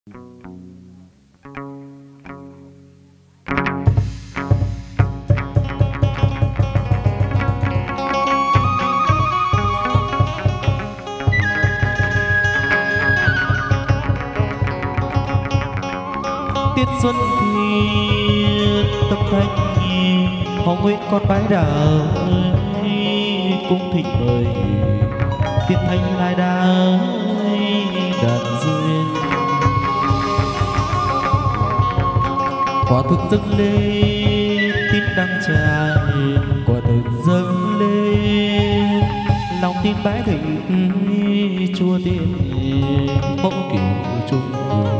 Tiết xuân thì tâm thanh họ nguyện con bái đảo cung thịnh mời tiên thanh lai đá đàn duyên quả thực dâng lên tin đăng tràn quả thực dâng lên lòng tin bái thịnh chùa tiên mẫu kiểu trung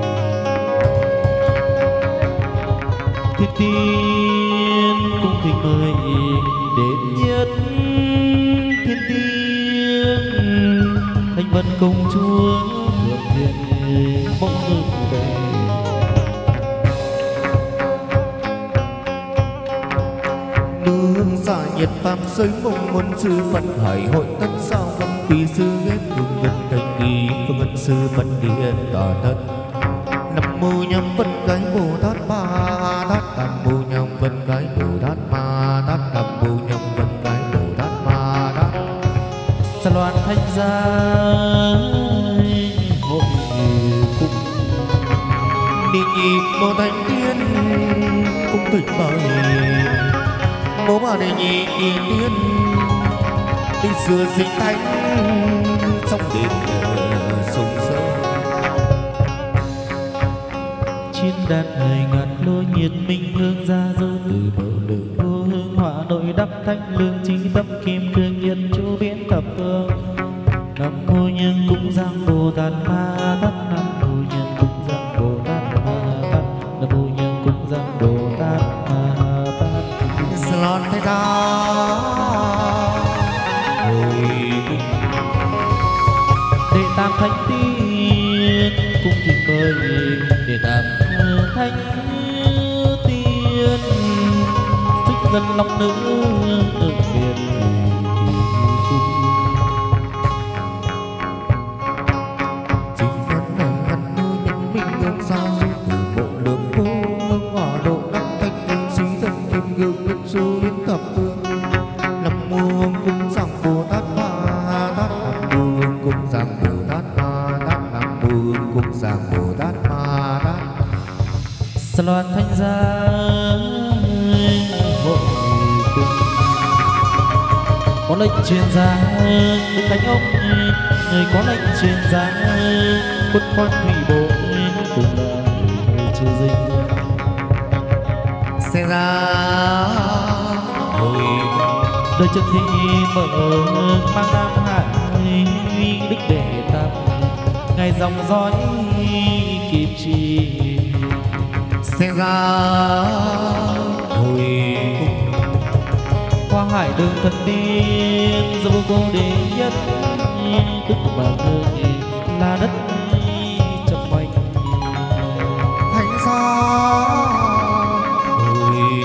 thiên tiên cung thịnh mời đến nhất thiên tiên thanh vân công chúa thượng thiên mẫu ngự về nương xa nhiệt tam giới mong muôn sư Phật hải hội tất sao văn tùy sư ghét hương nhân thành nghi phương ân sư Phật điện tà đất nam mô nhâm Phật cái Bồ Tát Ma Tát nam mô nhâm Phật cái Bồ Tát Ma Tát nam mô nhâm Phật cái Bồ Tát Ma Tát sa loan thanh gia hội cung đi nhịp mô thanh tiên cung thịnh mời bố bà đề nhị đi tiên đi xưa sinh thánh trong đền sông sông chiến đàn hời ngàn lối nhiệt minh hương ra dấu từ bờ đường vô hương hỏa nội đắp thanh lương trí tâm kim cương nhân chỗ biển thập phương nam mô nhân cung giang Bồ Tát Ma Tát nam mô nhân cung giang Bồ Tát Ma Tát nam mô nhân cung giang Bồ Tát Ma Tát Salon thế ra đệ tam thánh tiên cung thịnh mời đệ tam thánh tiên thích dân long nữ ở miền chính nhân này ăn nuôi nhân minh nhân sao từ bộ lượng vô hương hỏa độ đắc thanh nhân sĩ tâm kim gương nhân su biến thập phương nam mô hương cung giang Bồ Tát Ma Tát nam mô hương cung giang Bồ Tát Ma Tát nam mô hương cung giang Bồ Tát Ma Tát sa loan thanh gia hội cung có lệnh truyền ra đức thánh ông người có lệnh truyền ra quân quan thủy bộ cùng là người chưa dinh sẽ ra hồi đời chân thị mở mang nam hải đức đệ tam ngày dòng dõi kịp trì sẽ ra hồi qua hải đường thần tiên dẫu cô đệ nhất tức bản thân là đất trong quanh thành ra hồi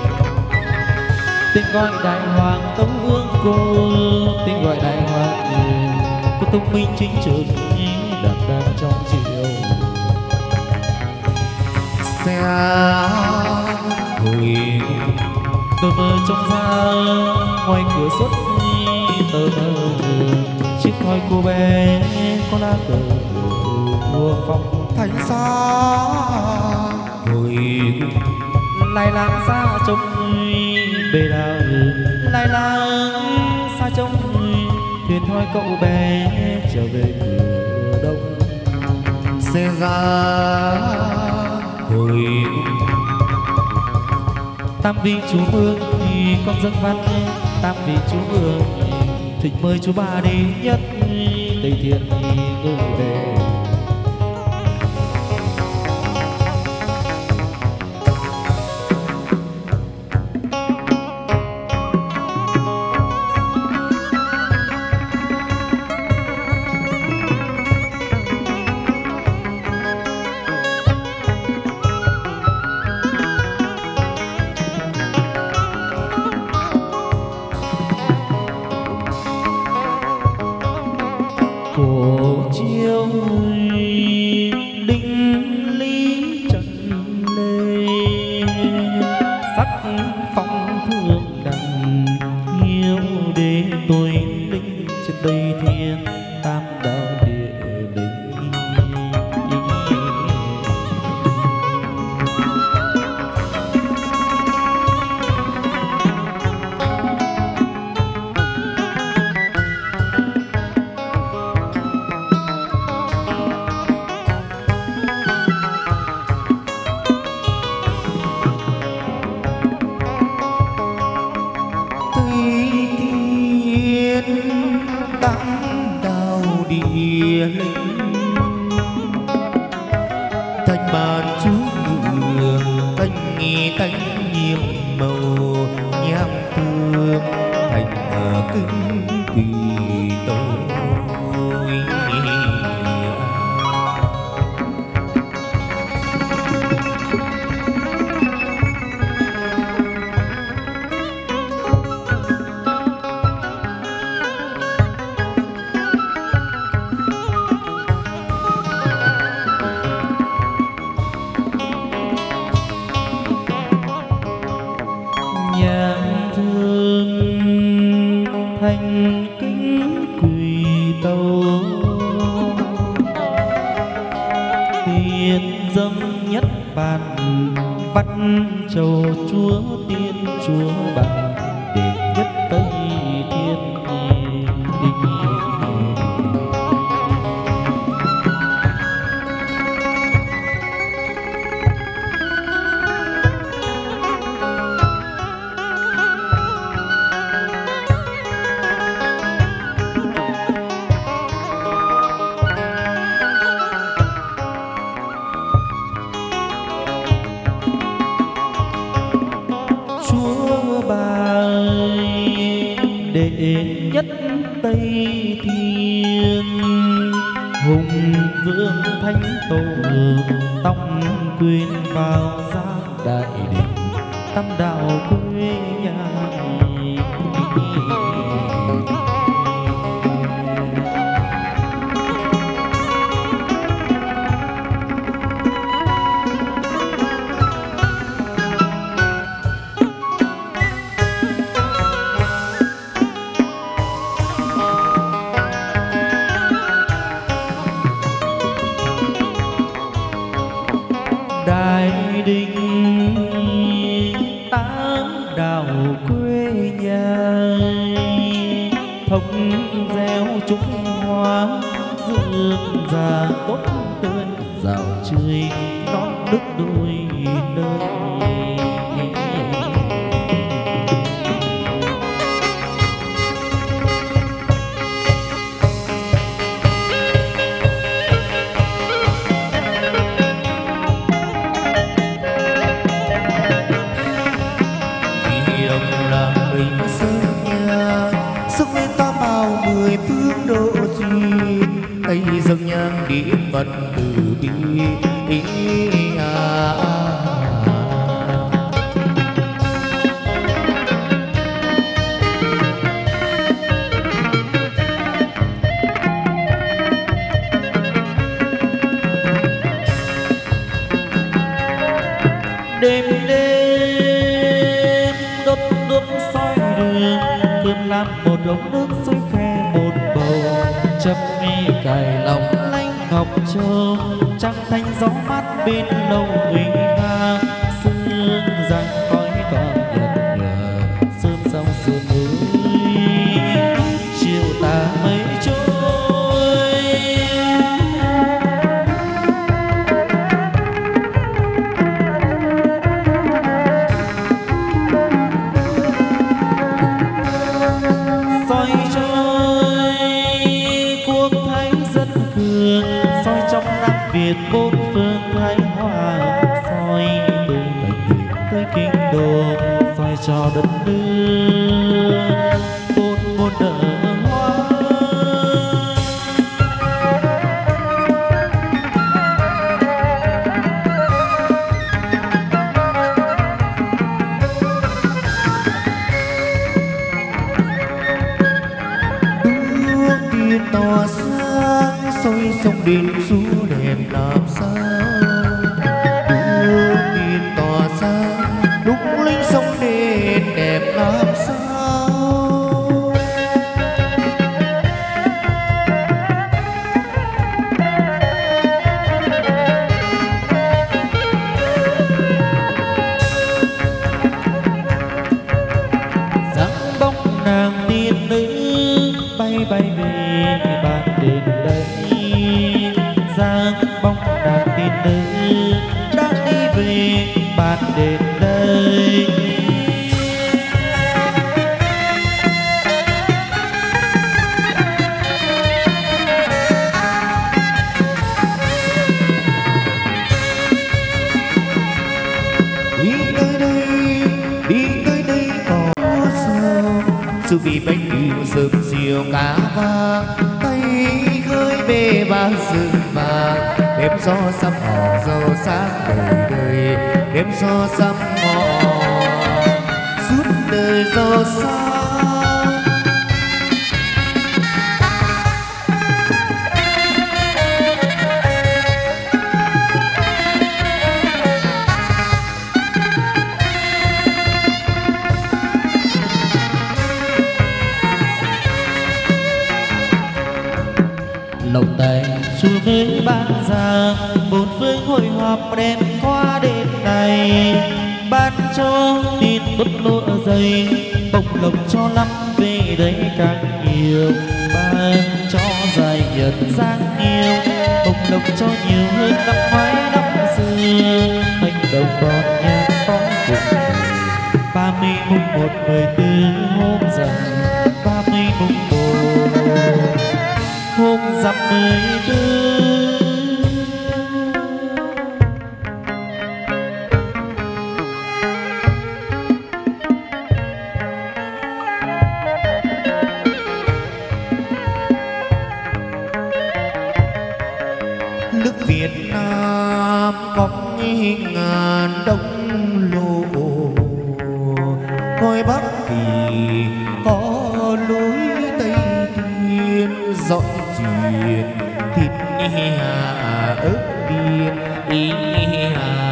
tên gọi đại hoàng tống vương cô tên gọi đại hoàng cô thông minh chính trực đảm đang trong chiều sẽ hồi tờ mờ trong ra ngoài cửa xuất tờ mờ chiếc thoi cô bé có lá cờ vua phong thành xa hồi lai lang xa trông bề đào lai lang xa trông thuyền thoi cậu bé trở về cửa đông sẽ ra hồi tam vị chú mương thì con dâng văn tam vị chú mương thịnh mời chú bà đi nhất tây thiên gửi về cổ chiều màn chú ngựa thanh nghi thanh nhiệm màu nhang thơm thành kính quỳ tôi. nhang thơm thanh kính quỳ tâu, tiền dâng nhất bàn bắt châu chúa tiên chúa bằng để nhất tây thiên. Chúa bà đệ nhất tây thiên, hùng vương thánh tổ tông quyền vào giang đại đình tam đạo quê nhà. Đại đình tám đạo quê nhà, thống gieo trúng hoa dương già tốt tươi, dạo chơi non nước đôi nơi. Ấy dâng nhang điện Phật từ bi Đêm đêm đốt đuốc soi đường, cơn làm một ống nước sôi khe một bầu, châm mi cài lòng lanh ngọc châu, trăng thanh gió mát bên lâu uy nga, sương giăng khói toàn nhật nhờ, sương sông sương núi chiều tà mây trôi. Soi trôi cuộc thấy dân cường, soi trong Nam Việt bốn phương thái hòa, soi từ Bạch Đỉnh tới Kinh Đô, soi cho đất nước bốn muôn nở hoa. Tiên tỏa sáng soi sông đến xu đẹp làm sao, đưa tiên tỏa sáng lung linh sông đến đẹp làm sao. Dáng bóng nàng tiên nữ bay bay về bàn đền đây, dáng bóng nàng tiên nữ đang đi về bàn đền đây. sự bị bánh điệu sớm chiều cá vàng tay khơi bê ba rừng vàng đêm gió sắm họ giàu sáng đời đời đêm gió sắm họ suốt đời giàu sáng. lộc tài chùa với ban giang bốn phương hội họp đêm qua đêm này ban cho tin tốt lụa dày bộc lộc cho lắm về đây càng nhiều ban cho dài nhật giang nhiều bộc lộc cho nhiều hơn năm ngoái năm xưa anh đâu còn nhang có cùng 30 mùng 1 14 hôm rằm 30 mùng 1 hôm rằm 14. Nước Việt Nam có ngàn đông lộ coi Bắc Kỳ có lối Tây Thiên dọn chuyện thịt hà ớt điên ý hà.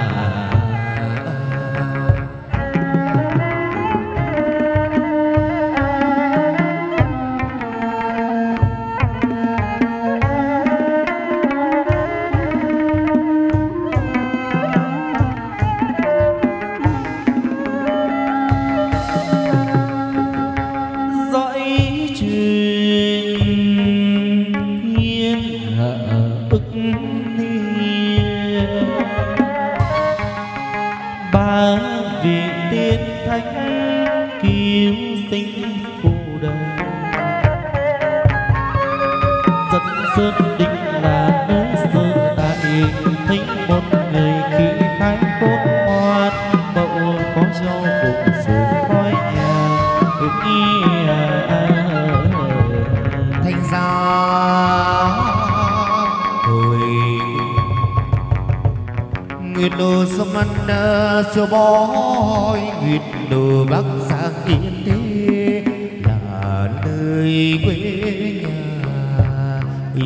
Cho bói nguyệt đồ Bắc Giang Yên Thế là nơi quê nhà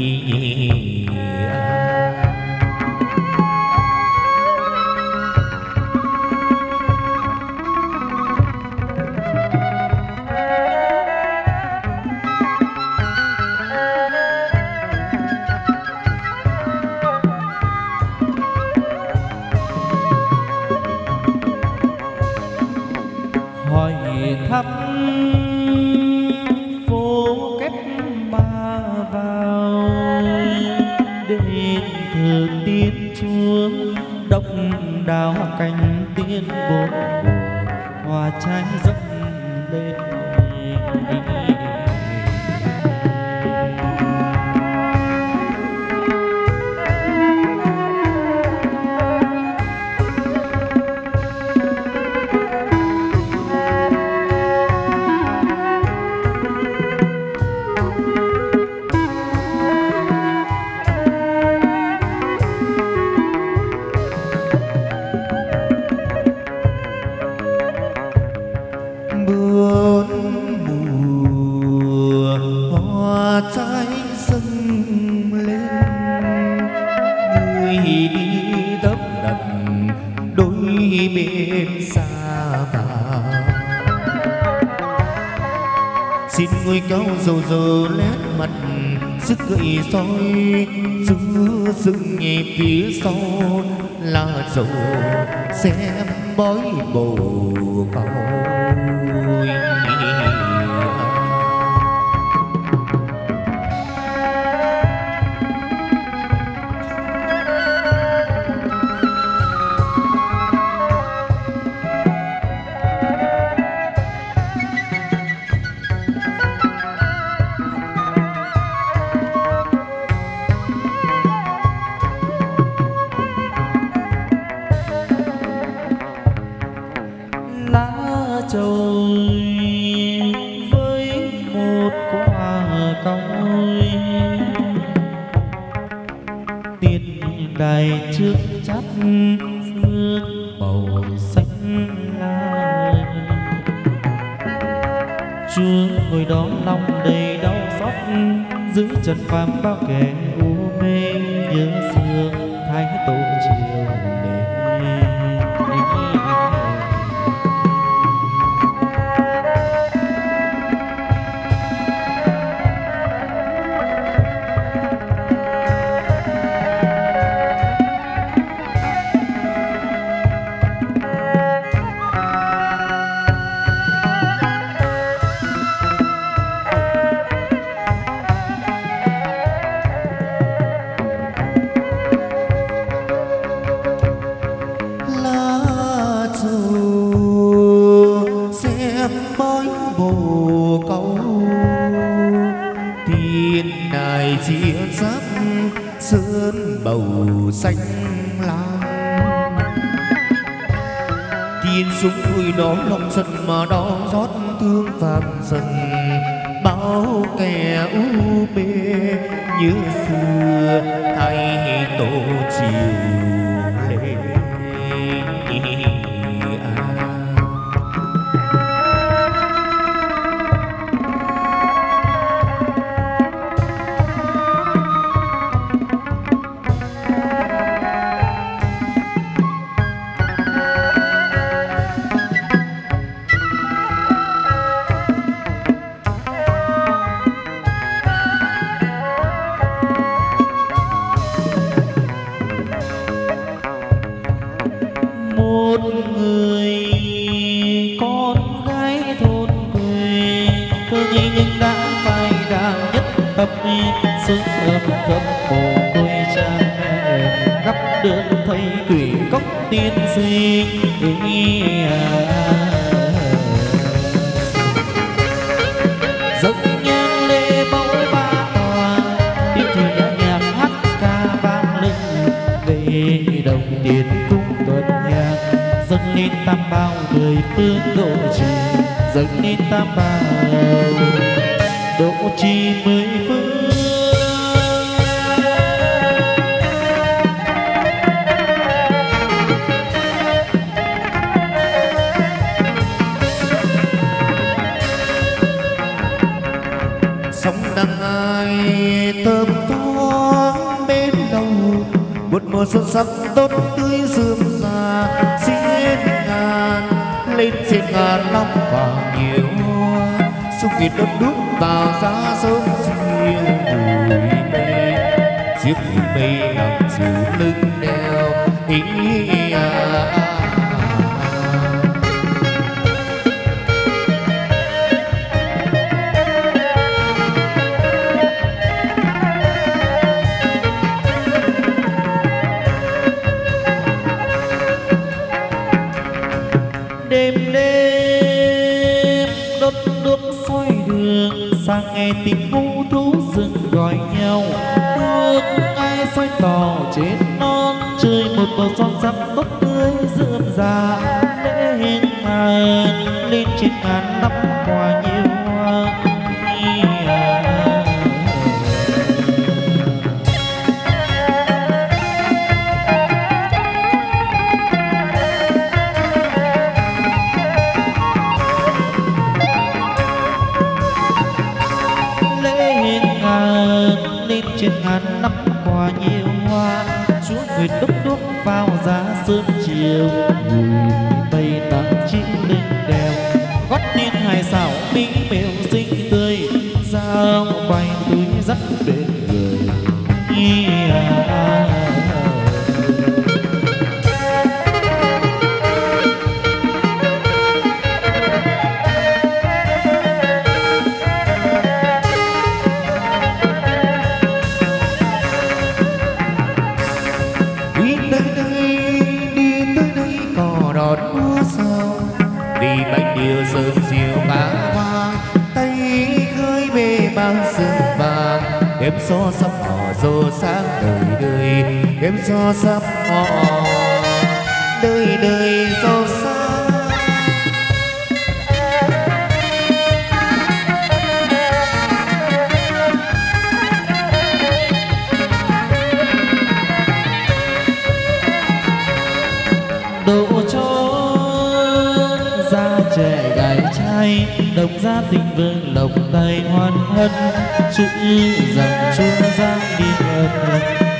thăm phố kép ba vào đền thờ tiên chúa độc đào cành tiên bốn mùa hoa trái dốc lên. Xin ngôi cao dầu dầu lét mặt sức gậy soi giữa rừng nhẹ phía sau là dầu xem bói bầu cầu. Châu ngát sương màu xanh lai. Chúa ngồi đó lòng đầy đau xót, giữ trần phàm bao kẻ u mê, nhớ sương thái tổ chiều đến. Xanh lam thiên súng vui đó lòng sân mà đau xót thương phàm dần bao kẻ u mê như xưa thay tổ chiều lệ. Sương ấm thấm mồ côi cha mẹ, gấp đường thấy quỷ cốc tiên sinh. Dâng nhang lễ mẫu ba tòa, tiếng thủy nhạc hát ca vang lưng về đồng tiền cung tuần nhang. Dâng lên tam bao mười phương độ trì, dâng lên tam bao độ trì mười phương. Sông đằng ai thơm thoáng bên đầu, một mùa xuân sắc tốt tươi rơm rà xiên ngàn lên trên ngàn năm quả nhiều hoa. Sông Việt đất đúc vào giá sớm siêu bụi mây, chiếc bụi mây nằm dưới lưng đèo ý sang nghe tiếng hú thú rừng gọi nhau. Nước ai xoay tỏ trên non, chơi một bờ son sắc tốt tươi rượm rà. Lên ngàn lên trên ngàn năm quả nhiều hoa. Lên trên ngàn năm quả nhiều hoa. Chúa người đúc đúc vào giá sớm chiều, bụi mây tặng chim lên đèo. Gót tiên hải xảo mỹ miều xinh tươi, sao quay túi dắt bên người. Sớm chiều bá vang tay khơi về bao sương vàng. Em so sắp họ rô sáng đời đời, em so sắp họ đời đời rô sáng. độ chốn gia trẻ gái trai đồng gia tình vương lộc tài hoan hân chữ rằng chúa giang đi ngân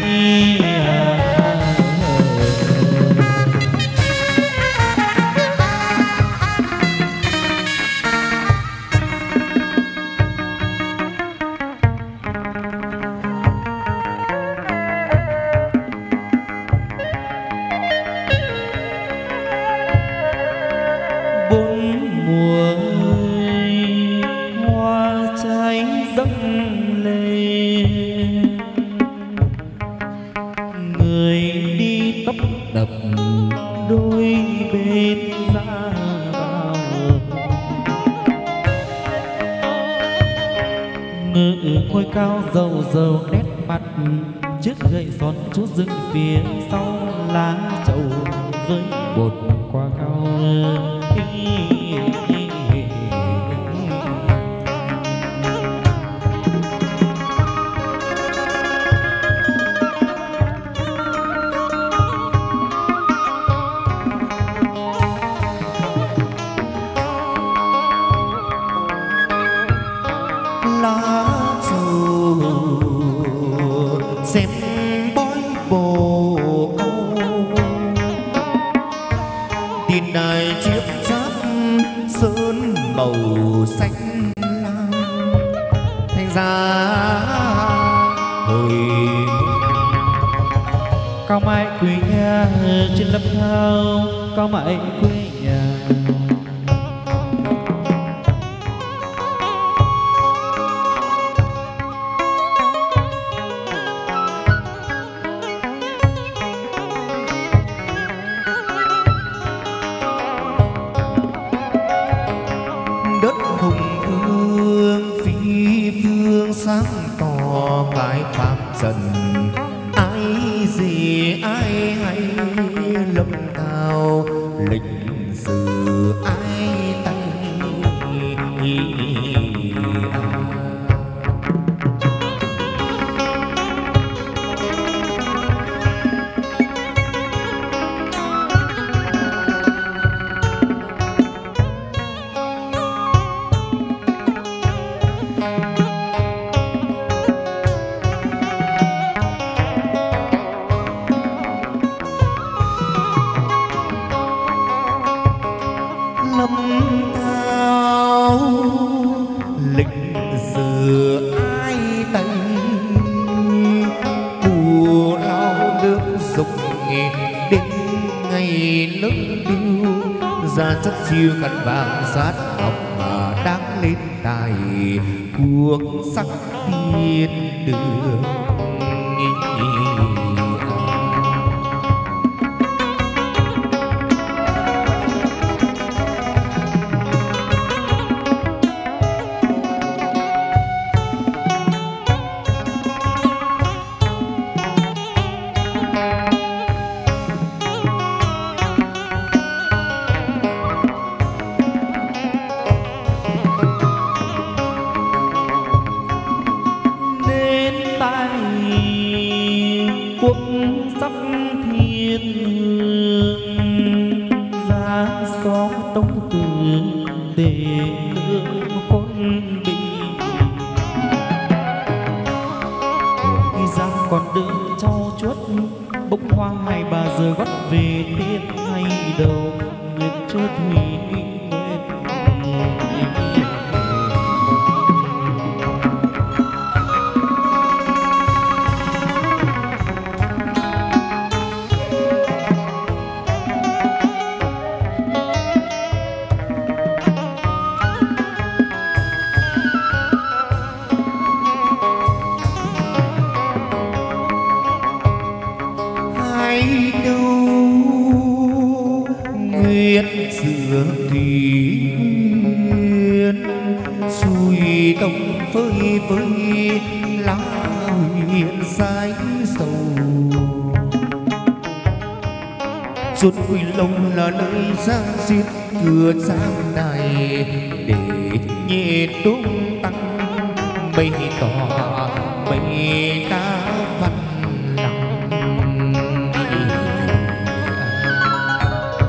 ngôi cao dầu dầu nét mặt chiếc gậy son chút dựng phía sau lá trầu với bột qua cao xem bói bồ câu tin đài chiếc giáp sơn màu xanh lam thành ra hồi cao mãi quê nhà trên lâm thao cao mãi quê nhà sáng tỏ cái pháp dần ai gì ai hay lâm thao lịch sử ai tay lịch sử ai tay cù lao nước dục đến ngày lớn điêu ra chất chiêu khăn vàng sát học mà đang lên tài cuộc sắc tiên đường quốc sắc thiên hương giá xóm tống từ để lương khôn bị khi giang còn đương trau chuốt bông hoa hai bà giờ gót về tiết hay đầu nguyệt chưa thủy nguyệt xưa thủy nguyên xuôi đông phơi phơi lá huyền sái sầu suốt quy lông là nơi giang xiết cửa giang này để nhẹ tung tăng bày tỏ bày ta văn lặng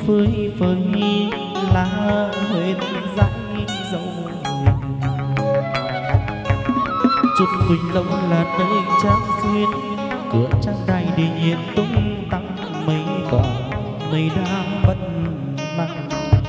phơi phới lá huyết dãi dầu chút quỳnh lâu là nơi trang duyên cửa trang đài để nhiên tung tăng mấy tòa mây đang bất măng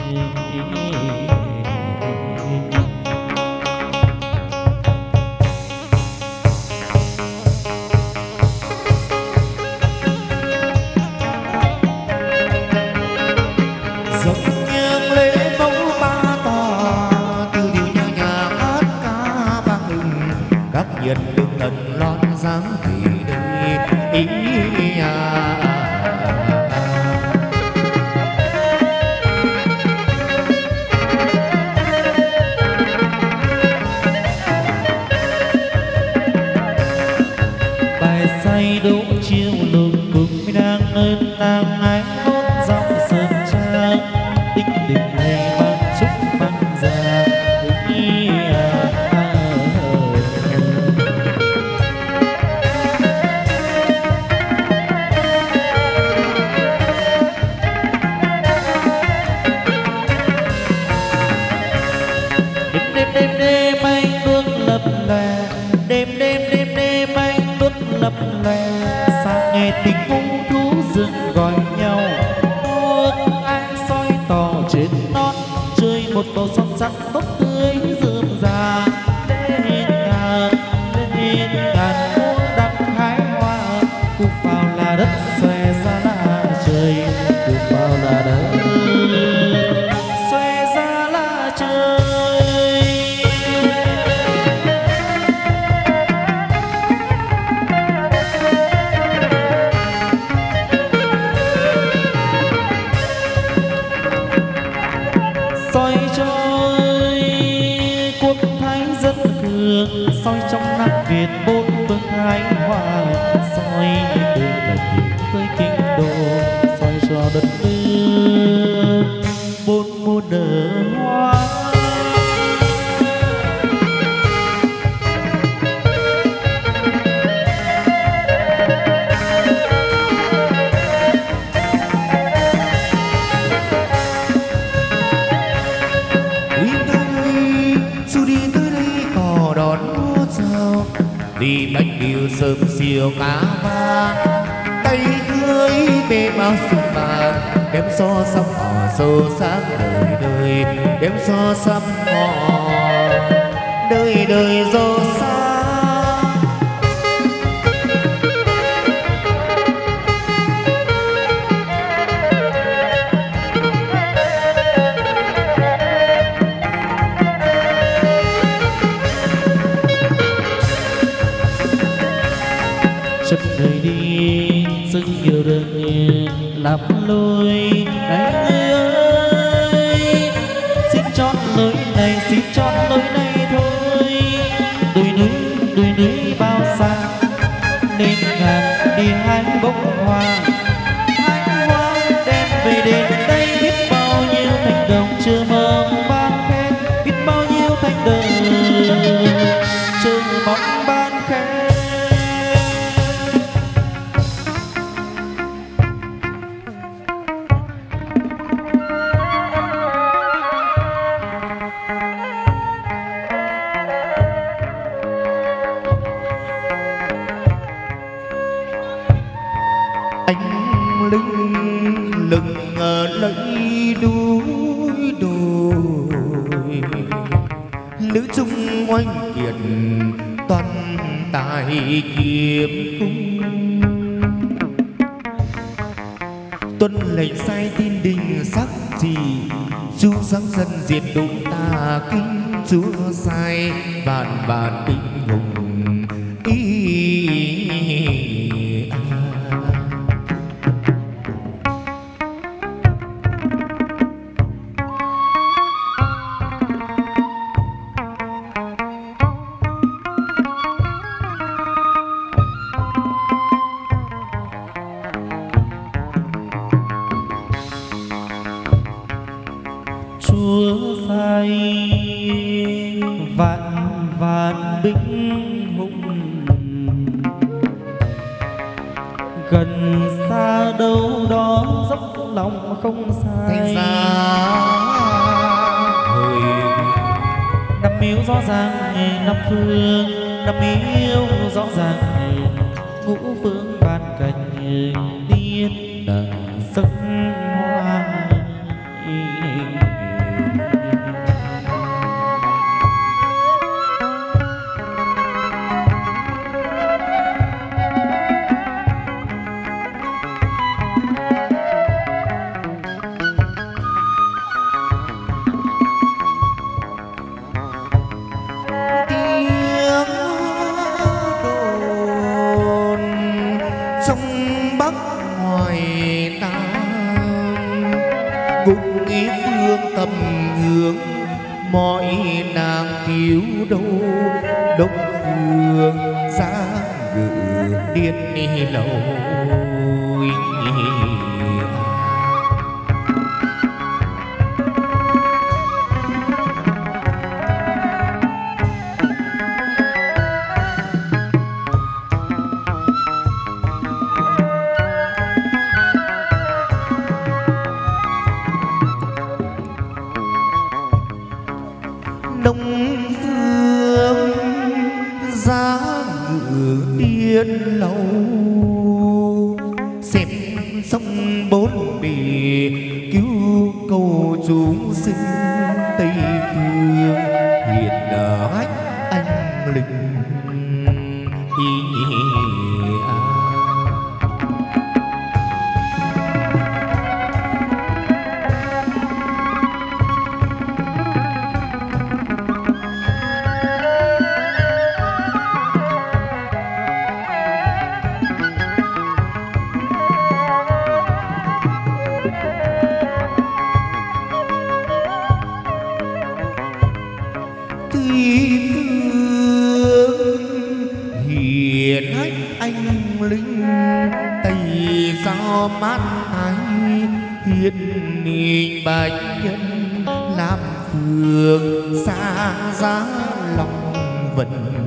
nhiệt đường tận lon dáng thì đây ý bài say đấu chiều lục cùng đang ơn nàng ái hốt dòng sơn trang tinh đình này mang chúc băng già đêm anh đuốc lập lè đêm anh đuốc lập lè sáng nghe tiếng hung thú rừng gọi nhau đuốc anh soi tỏ trên non chơi một bầu son sắc tóc tươi rượm rà lên ngàn mua đăng hái hoa cụ vào là đất xòe ra là trời cụ vào là đất xòe ra là trời. Soi trôi quốc thái dân cường soi trong Nam Việt bốn phương thái hòa soi từ Cần tới kinh đô soi cho đất nước bốn mùa nở hoa. vì bánh điều sớm siêu cá vàng tay cưới bê bao sung vàng đêm so sắm họ sâu sáng đời đời đêm so sắm họ đời đời dô xa. Chân đời đi rất nhiều đời lắm lối này ơi xin chọn lối này xin chọn lối này thôi đôi núi bao xa nên ngàn đi hái bông hoa đem về đến đây biết bao nhiêu thành đồng chưa mong ban khen biết bao nhiêu thành đồng chưa mong ban khen. Anh linh lừng lấy đuôi đồi nữ trung oanh kiệt toàn tài kiếm cung tuân lệnh sai tin đình sắc chỉ chú sáng dân diệt đủ tà kinh chúa sai vạn vạn binh hùng chúa sai vạn vạn binh hùng gần xa đâu đó dốc lòng không thành sai. ra hồi Năm miếu rõ ràng năm phương, năm miếu rõ ràng ngũ phương ban cảnh tiên đàng sắc hoa. cũng ý phương tầm hướng mọi nàng cứu đâu đông phương sáng ngự điên đi lâu. Đông phương giá ngự điên lâu xếp sông bốn bề cứu cầu chúng sinh Tây phương hiện ách anh linh hiền hách anh linh Tây sao mát thái hiền hình bạch nhân làm phường xa giá lòng vẫn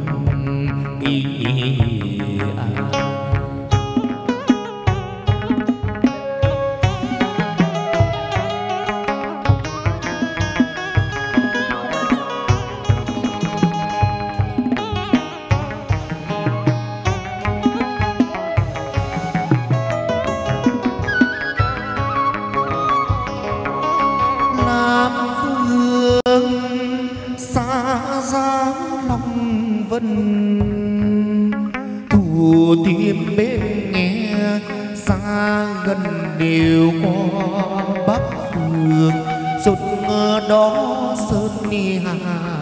thủ tiêm bên nghe xa gần đều có bắc phương sốt đó sơn ni hà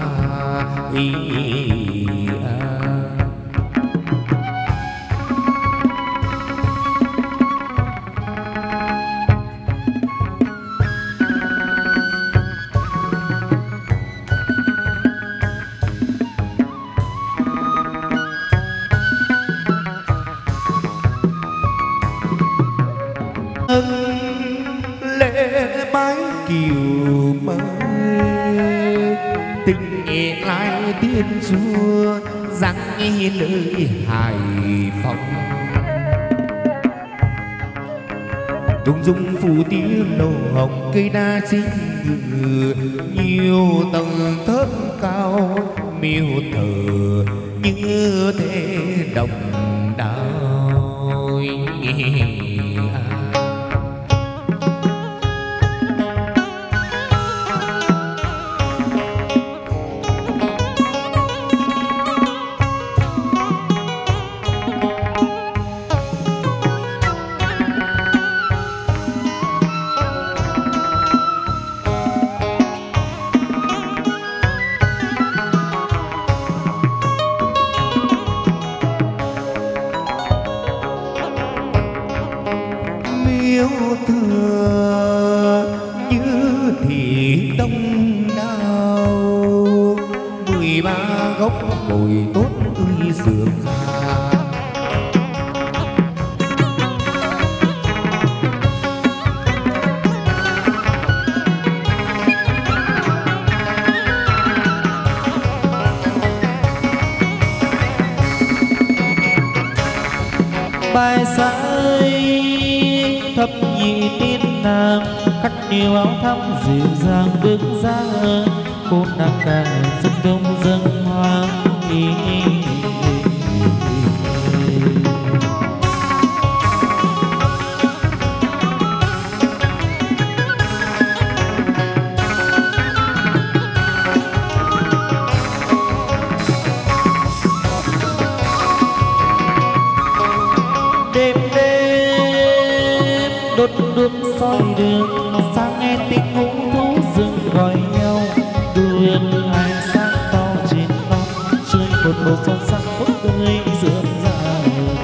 lễ bái kiều mới tình lại tiên xưa rằng lời Hải Phòng tung dung phủ tiêu lầu hồng cây đa xinh ngự nhiều tầng thấp cao miêu thờ như thế đồng đào yêu thừa như thị đông đào 13 gốc cội tốt tươi dường ra bài sai thập nhị tiên nàng khăn nhiều áo thắm dịu dàng bước ra, cô nàng càng dâng đông dâng hoa. Đốt đuốc soi đường sáng nghe tiếng hú thú rừng gọi nhau, đường ai sáng to trên non chơi một màu son sắc bốc tươi rượm rà.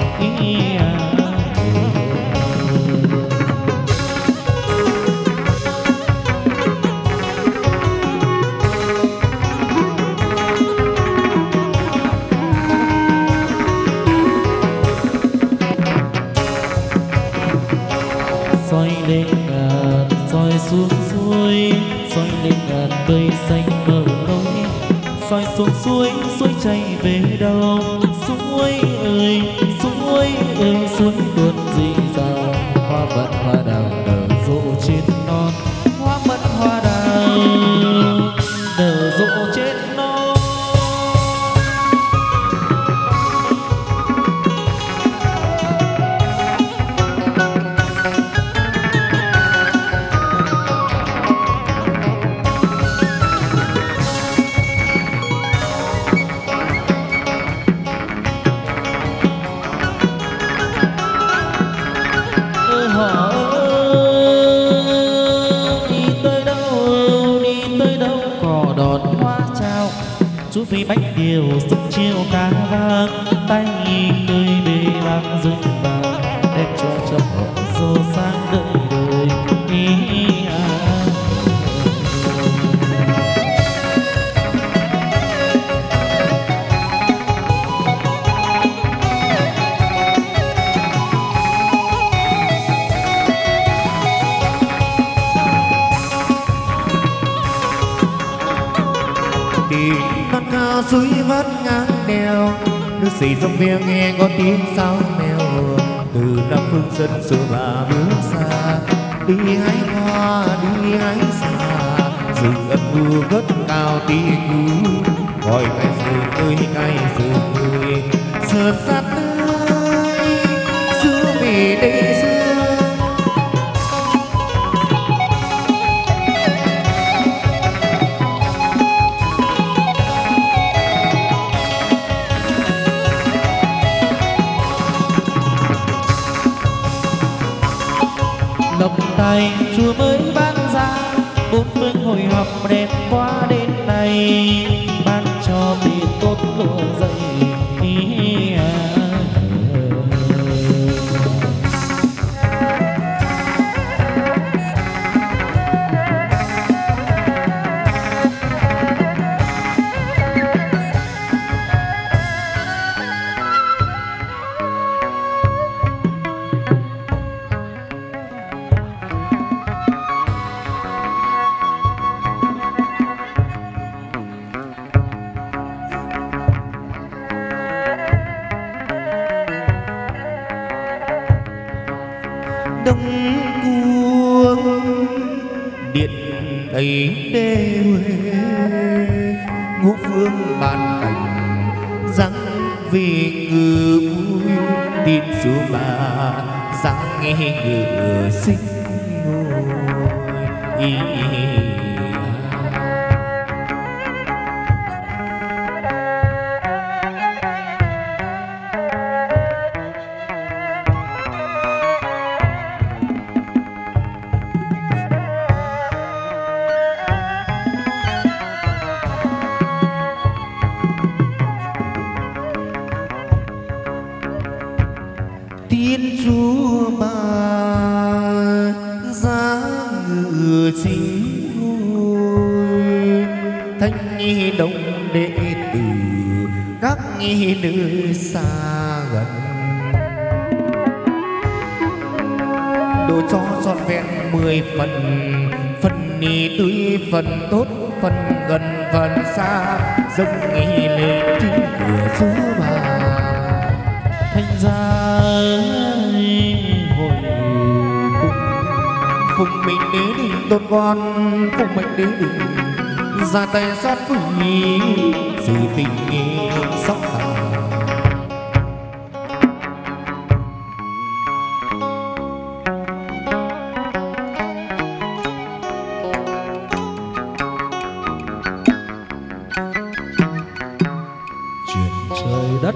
Soi lên ngàn soi xuống suối, soi lên ngàn cây xanh mờ lối, soi xuống suối suối chảy về đâu. Suối ơi suối ơi suối tuôn dị dào, hoa mận hoa đào nở rộ trên non, hoa mận hoa đào nở rộ trên non. Chú phi bách điều sức chiêu ca vang, tay cười bề bạc rừng vàng, đem cho chồng họ dô sang đời đời. non cao suối vắt ngang đèo, nước xì dòng bèo nghe có tiếng sao mèo. Từ năm phương dân xưa bà bước xa, đi hái hoa đi hái xa, rừng âm mưu cất cao tiếng cú, gọi cái rừng ơi cái rừng ơi, sợt sát ơi xưa vì đây xưa. Lộc tài chùa mới ban ra, bốn phương hội họp đẹp quá đến nay, ban cho vì tốt lộ dậy. Đông cuông điện ấy đê huê, ngũ phương ban cảnh răng vì ngư vui, tin xuống bà răng nghe ngựa xinh ngồi. Tiên chúa bà ra ngự chính ngôi, thanh nhi đông đệ tử các nhi nữ xa gần, đồ cho trọn vẹn 10 phần, phần ni tươi phần tốt phần gần phần xa, dâng nghi lên trên cửa chúa bà. Thành ra hội cùng phụng mệnh đế đình tôn con, phụng mệnh đế đình ra tay sát quỷ sự tình nghi sóc tà. Trời đất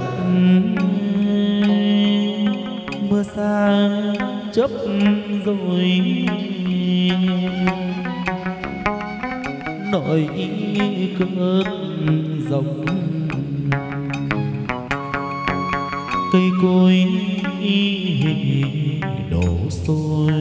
mưa xa chớp rồi nổi cơn rồng, cây cối đổ xôi.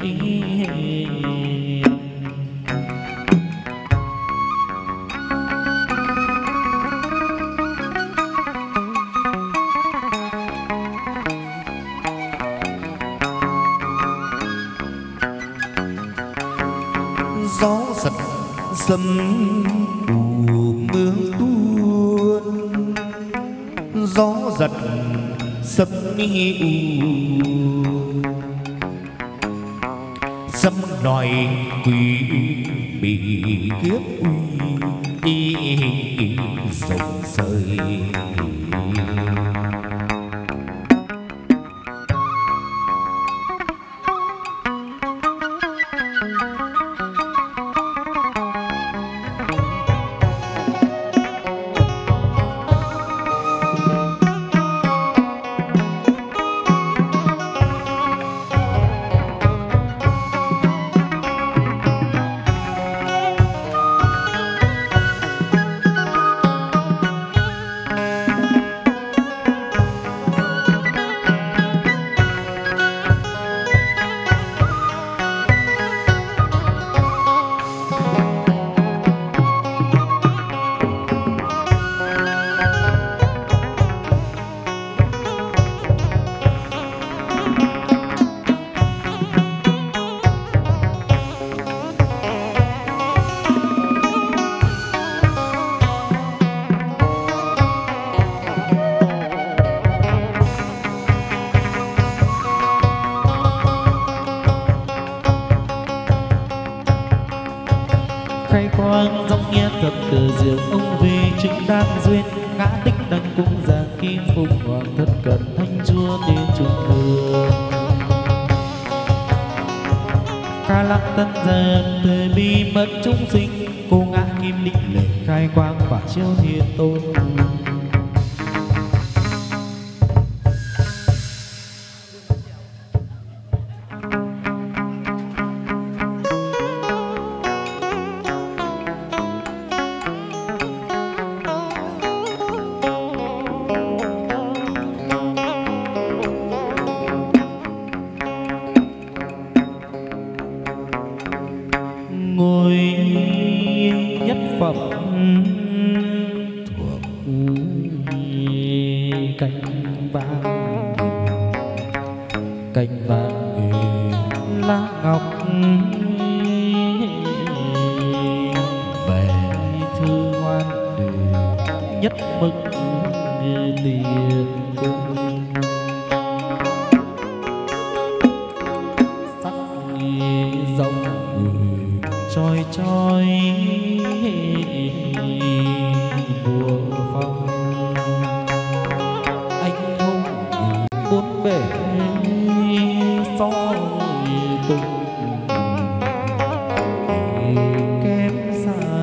Gió giật dầm mùa mưa tuôn, gió giật sấm sấm đòi quỷ bị kiếp uy rộng rời. khai quang dòng nghe thập cờ diệu ông về chứng đan duyên ngã tích đăng cung giang kim phụng hoàng thất cận thanh chúa đến trung đường ca lăng tân giang thời bi mất chúng sinh cô ngã kim định lệ khai quang và chiếu thiên tôn. Ngôi nhất phẩm thuộc cành vàng lá ngọc về thư ngoan nhất mực tiền cung sắc rồng trôi trôi mùa phong anh hùng bốn bể soi cùng kém xa.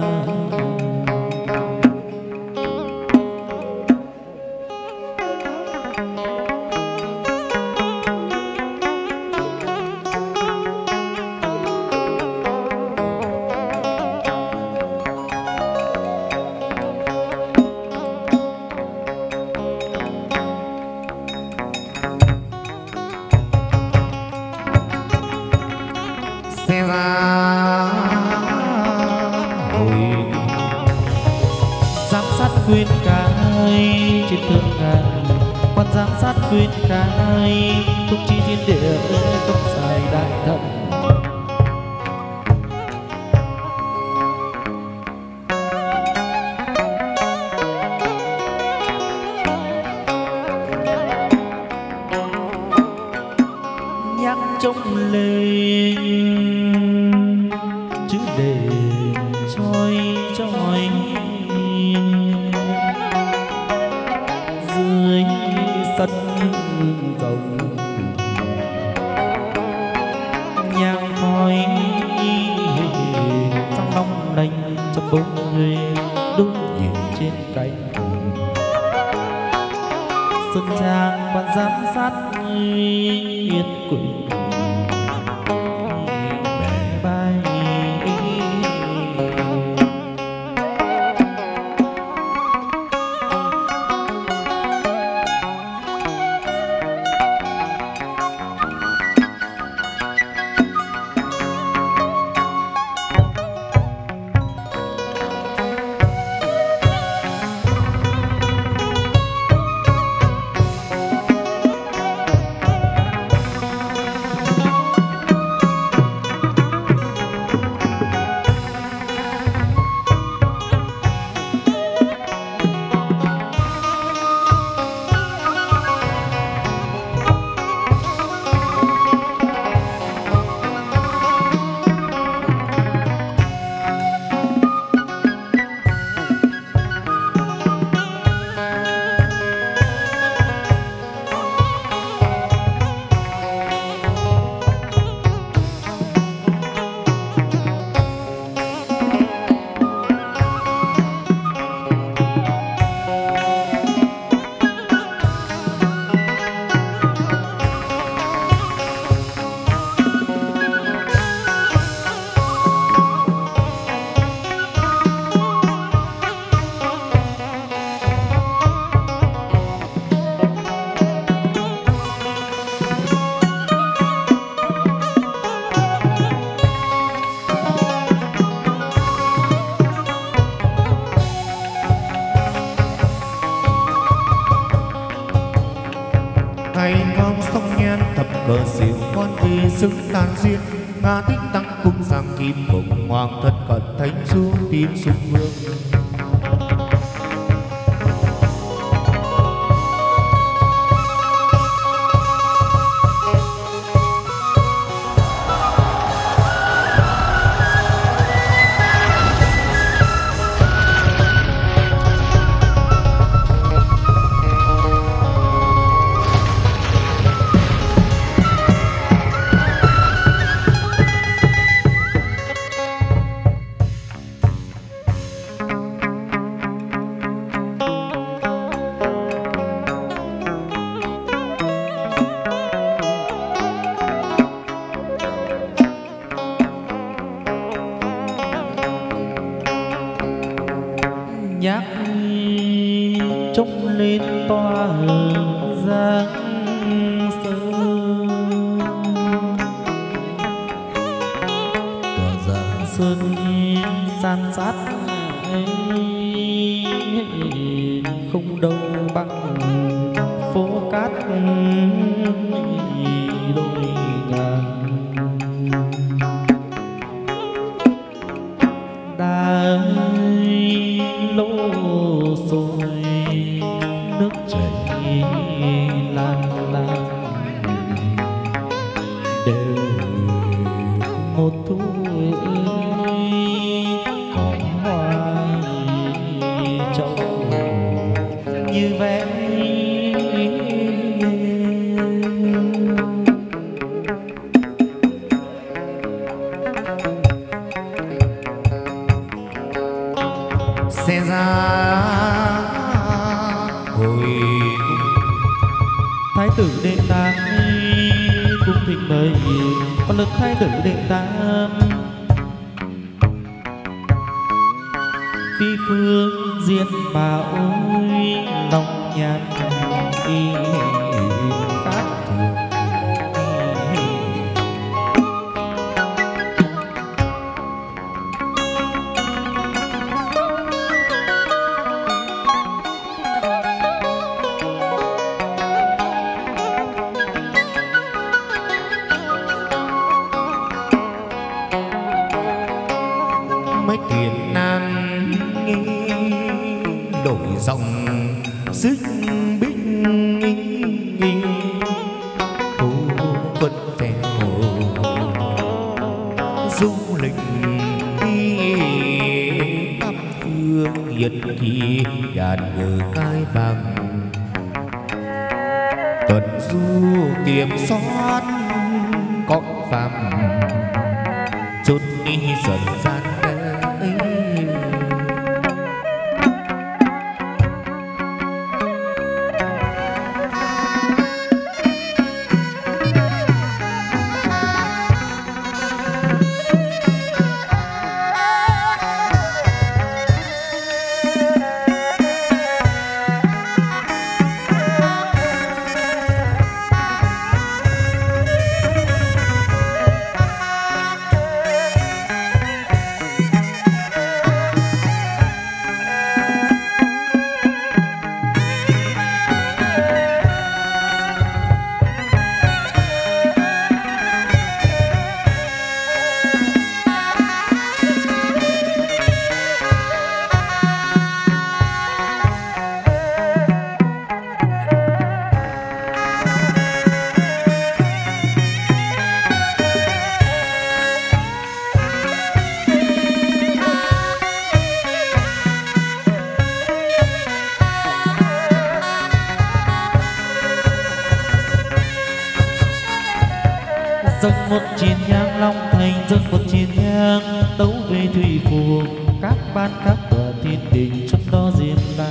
Xe ra hồi giám sát khuyên cái trên thượng ngàn quan giám sát khuyên cái thúc chi thiên địa công xài đại thận nhắc trông lên rồng nhang khói trong long lanh cho bốn người đúng nhìn trên cánh xuân trang quan giám sát yên quỳnh bè bay. cờ xỉu con vì xứng tàn duyên nga tích tăng cung giang kim bồng hoàng thân cận thánh du tín xuân vương. Nhạc trông lên tòa giang sơn, tòa giang sơn san sát không đâu bằng phố cát đôi ngàn. Đã lỗ rồi nước chảy lan lan đều một thu có hoa trâu như vẽ xe ra hồi thái tử đệ tam cung thịnh mời con lực thái tử đệ tam phi phương diên mà ôi lòng nhàn y khác thường. mấy thuyền nan đổi dòng sức binh thu quân phèo du lịch đi tam phương nhiệt kỳ đàn người ngai vàng tuần du kiểm soát con phàm chút đi dần gian ấy. Dâng một chén nhang Long Thành, dâng một chén nhang tấu về thủy phù, các ban các tòa thiên đình trong đó diêm la.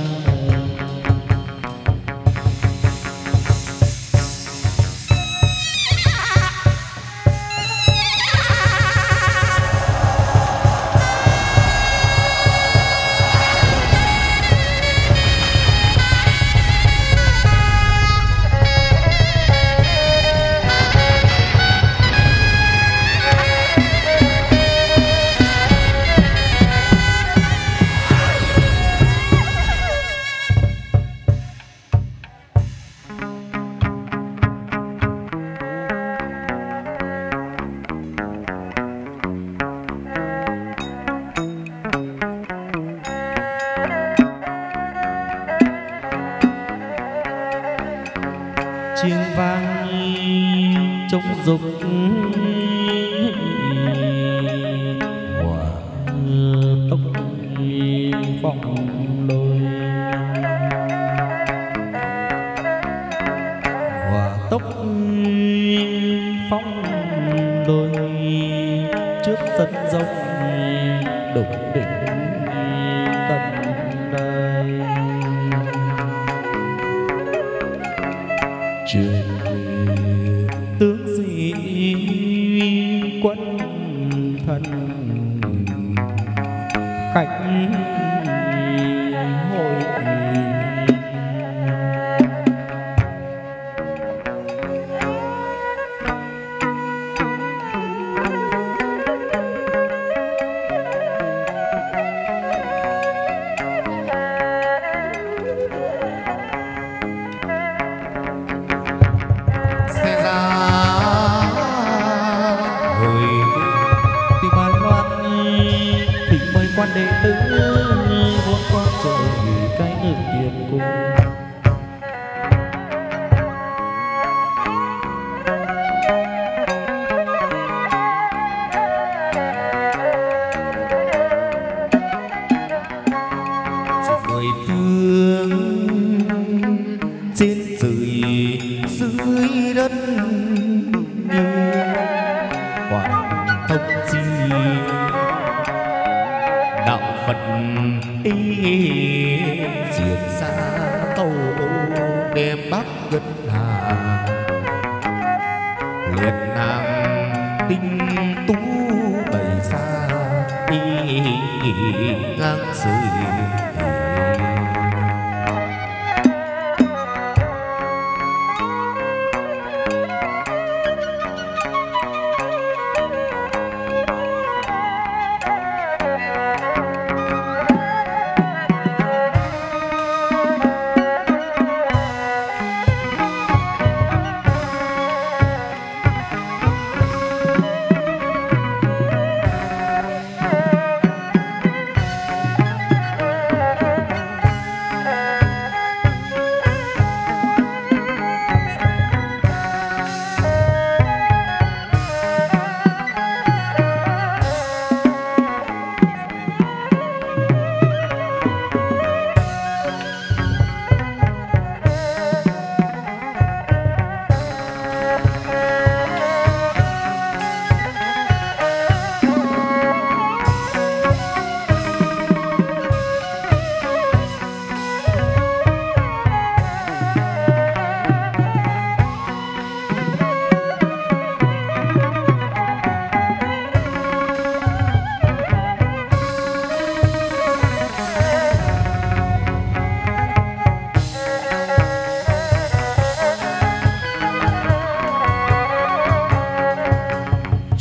Chiêng vang trống dục hòa tốc phong lôi, hòa tốc phong lôi trước sân rộng đục đỉnh cận đời. Truyền tướng sĩ quân thần khách hội, quan đệ tử vốn con trời cái ngự tiền cung. mười phương trên trời dưới đất như quảng thông chi đạo Phật ý diệt xa tàu đem bắc ngân hà liệt nàng tinh tú bày xa ý ngang dưới.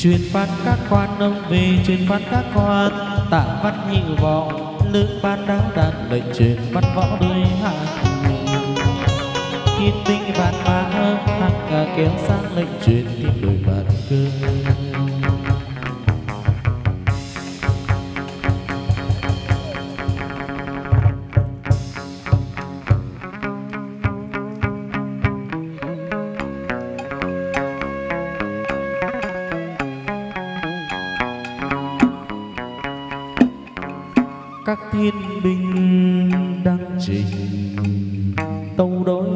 Truyền phát các quan ông về truyền phát các quan, tạ văn nhị võ lữ ban đáo đàn lệnh truyền văn võ đôi hạ. Thiên binh vạn mã hằng kéo sang lệnh truyền tìm đôi vạn cơ. Các thiên binh đang trình tâu đối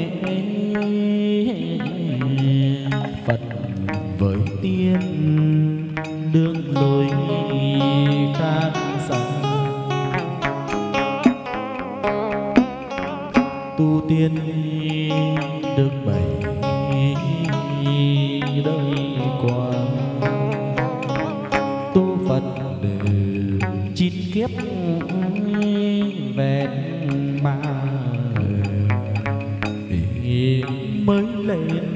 Phật với tiên đường lối khác xa. Tu tiên được bảy đời qua, tu Phật được 9 kiếp vẹn mà mới lên.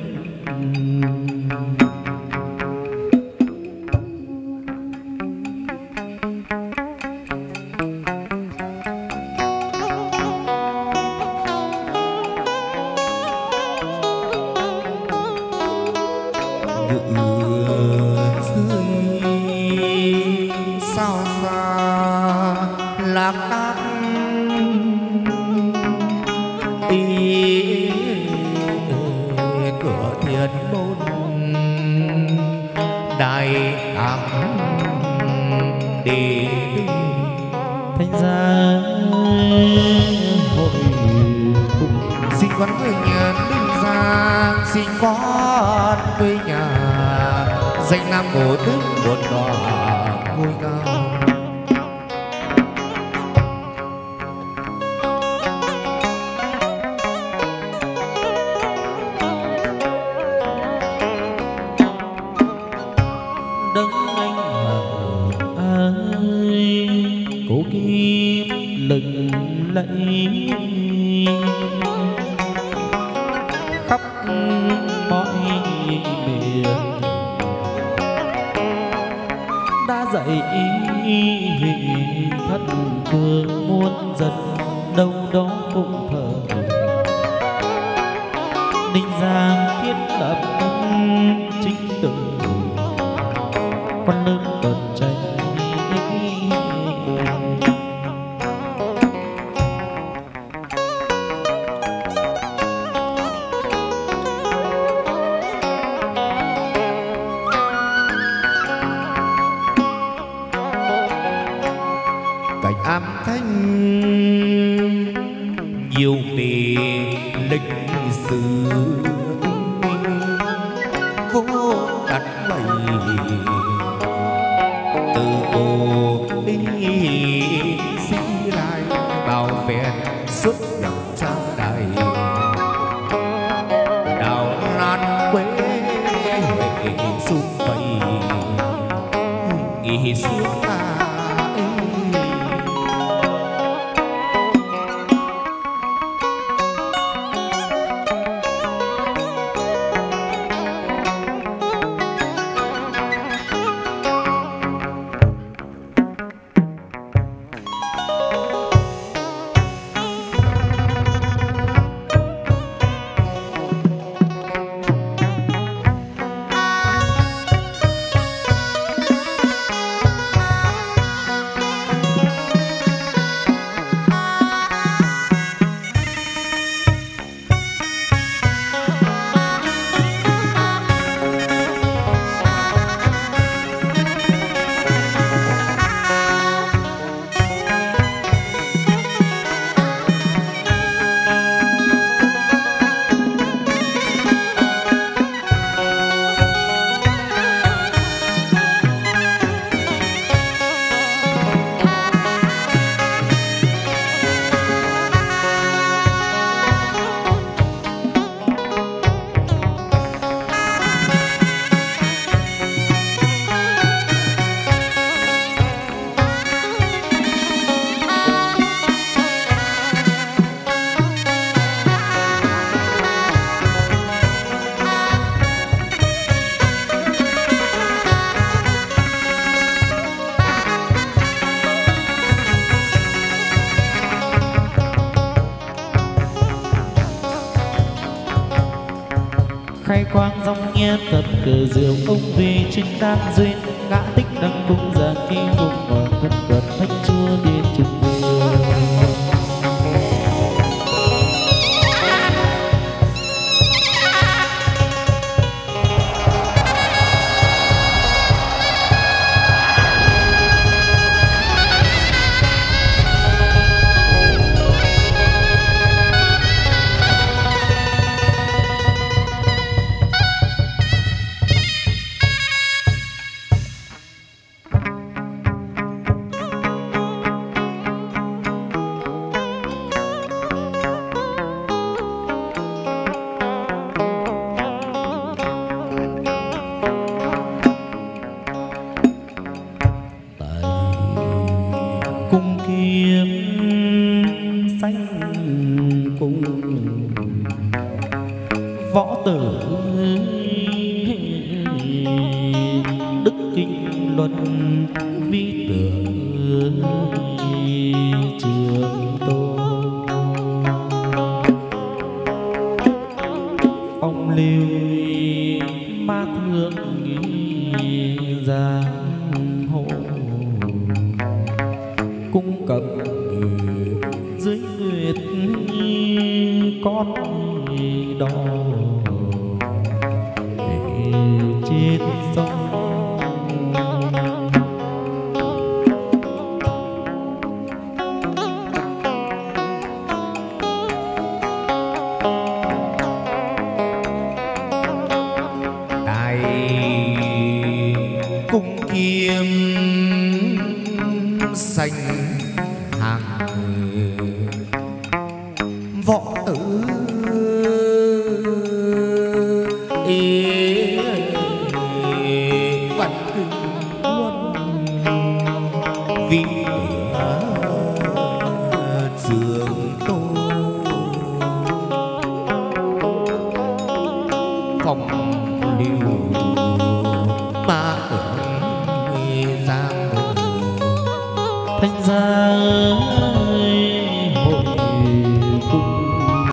Sao xa lạc ác ý cửa thiên môn đại ám đi Thành ra hội cùng xin con người nhà Đinh Giang, xin con quê nhà danh nam bộ đức một đòa ngôi cao. Đấng anh hằng ơi cố kim lừng lẫy khắp mọi miền, đã dạy hình thất phương muôn dân đâu đó cũng thờ. Ninh Giang thiết lập chính tự quan lớn tuần tranh. Cảnh am thanh nhiều bề lịch sử vô đặt bày từ cổ đi sĩ lai bao vẹn suốt dòng trang đài đào lan quê sum vầy nghỉ xưa khai quang dòng nghe tật cờ diệu ông về trinh đan duyên ngã tích đăng cung giang khi vùng hoàng thân cận thách chúa đến trùng về. Cung kiếm xanh cung võ tử đức kinh luân vi tưởng trường tôn phong lưu ma thương giang hồ cung cập dưới nguyệt con đò trên sông. Tại cung kiếm xanh hàng võ tử văn kinh luân vi trường tôn phòng